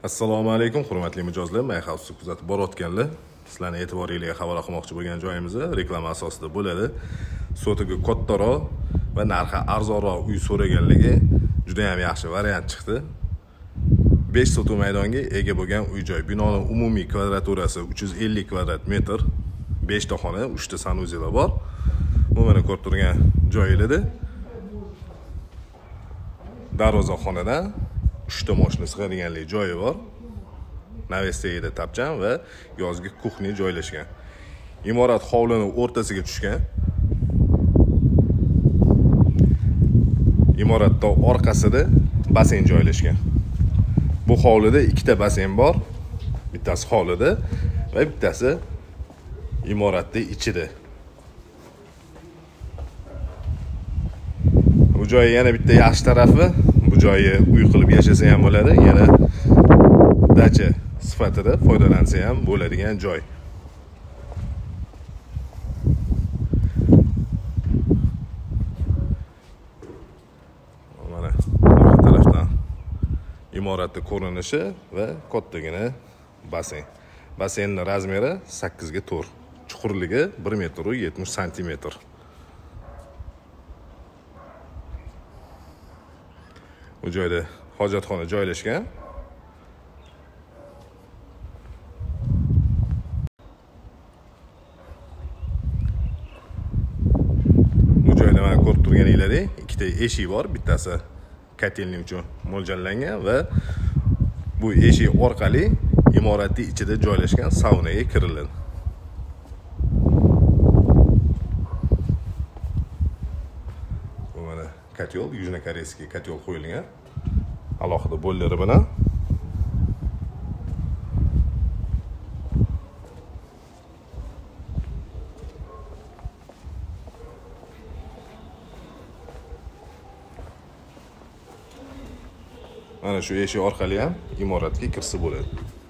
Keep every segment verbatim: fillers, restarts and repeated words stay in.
Assalomu alaykum, hurmatli mijozlar. My House kuzatib borayotganlar. Sizlarning e'tiboringizga havola qilmoqchi bo'lgan joyimiz reklama asosida bo'ladi. Sotiga kattaroq va narxi arzonroq uy so'raganligi juda ham yaxshi variant chiqdi. besh sotuv maydonga ega bo'lgan uy-joy. Binoning umumiy kvadraturasi uch yuz ellik kvadrat metr. besh ta xona, uch ta sanuzilar bor. Bu mana ko'rib turgan joyingizda darvozaxonadan uch ta mashina sig'adiganlik joyi bor. Navestagida tapchan va yozgi kuxni joylashgan. Imorat hovlining o'rtasiga tushgan. Imoratning orqasida basen joylashgan. Bu hovlida ikkita basen bor. Bittasi hovlida va bittasi imoratning ichida. Bu joy yana bitta yaxshi tarafi, bu joyi uy qilib yashasa ham bo'ladi, yana dacha sifatida foydalansa ham bo'ladigan joy. Mana bu tarafdan imoratning ko'rinishi va kattagina basen. Basenning razmeri sakkiz ga to'rt, chuqurligi bir metr yetmish santimetr. Bu joyda hojatxona joylashgan. Bu joyda mana ko'rib turganingizdek, ikkita eshik bor, bittasi kotelning uchun mo'ljallangan va bu eshik orqali imoratning ichida joylashgan saunaga kiriladi. Bu mana kotel, yujnokoreyskiy kotel qo'yilgan. Alohida bo'llari bilan. Mana shu eshik orqali ham imoratga kirsa bo'ladi.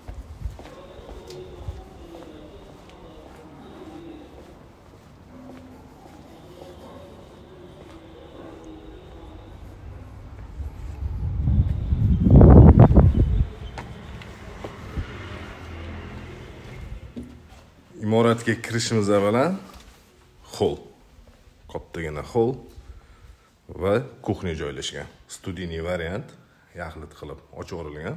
Imoratga kirishimiz bilan hol, kattagina hol va kuxni joylashgan. Studiyniy variant, yaxlit qilib ochib o'rilgan.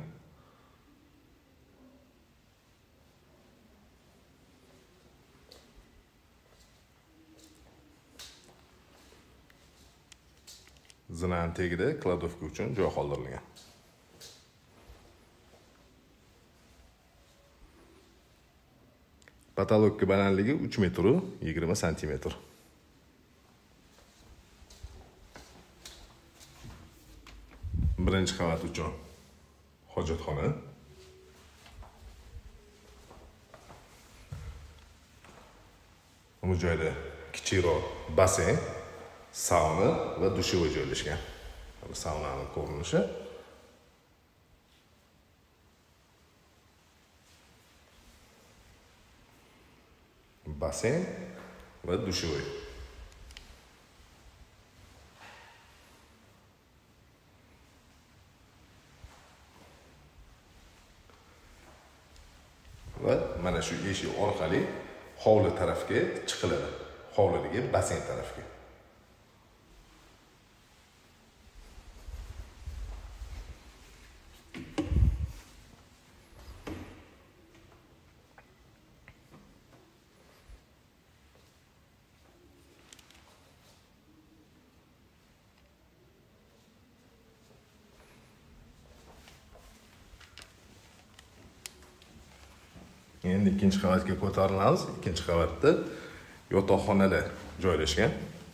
Zinaning tagida kladovka uchun joy qoldirilgan. Patologga balandligi uch metr yigirma santimetr. Birinchi qavat uchun hojatxona. Bu joyda kichikroq basen, sauna va dushovoy joylashgan. Saunaning ko'rinishi. Basen va dushovoy. Va mana shu eshik orqali hovli tarafga chiqiladi. Hovlidagi basen tarafga. Endi ikkinchi qavatga ko'tarilamiz. Ikkinchi qavatda yotoqxonalar joylashgan.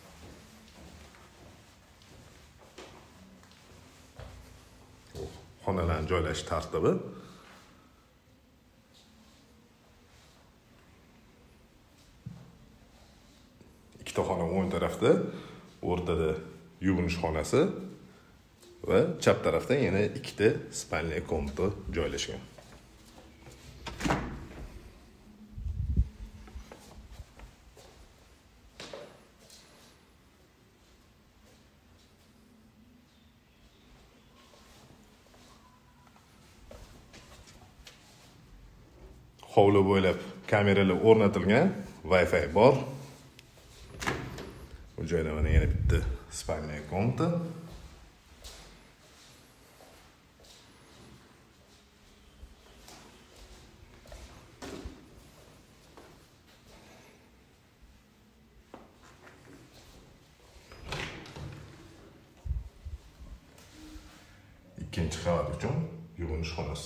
Xonalarning joylashish tartibi. Ikkita xona o'ng tarafda, o'rtada yuvinish xonasi va chap tarafda yana ikkita spalniy komnata joylashgan. hovli bo'ylab kameralar o'rnatilgan, Wi-Fi bor. Bu joyda mana yana bitta spalniya komnata. İkinci qavat uchun yuvinish xonasi.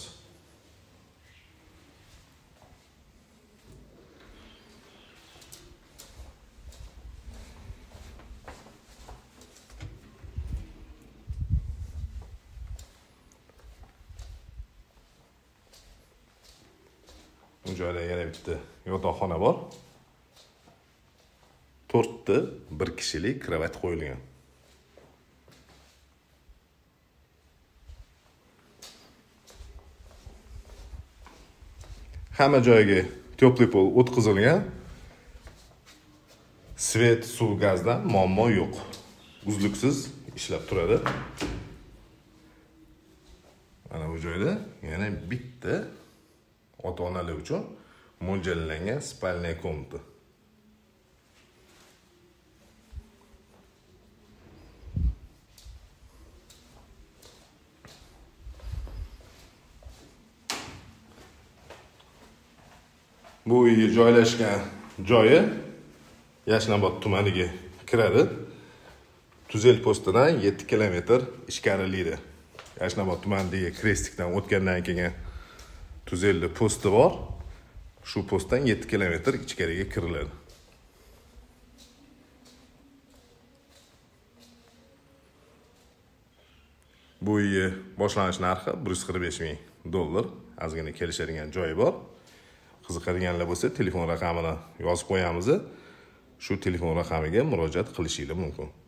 Bu joyda yana bitta yotoqxona bor. to'rtta bir kishilik kravat qo'yilgan. Hamma joyga teplый pol o'tkazilgan. Svet, suv, gazdan muammo yo'q. Uzluksiz ishlab turadi. Mana bu joyda yana bitta ota-onalar uchun mo'ljallangan spalniya komnata. Bu uyga joylashgan joyi Yashnobod tumaniga kiradi. Tuzel postidan yetti kilometr ichkarilikda. Yashnobod tumanidagi Krestikdan o'tgandan keyin Tuzelli posti bor. Shu postdan yetti kilometr ichkariga kiriladi. Bu uyga boshlanish narxi bir yuz qirq besh ming dollar. Ozgina kelishadigan joyi bor. Qiziqadiganlar bo'lsa, telefon raqamini yozib qo'yamiz. Shu telefon raqamiga murojaat qilishingiz mumkin.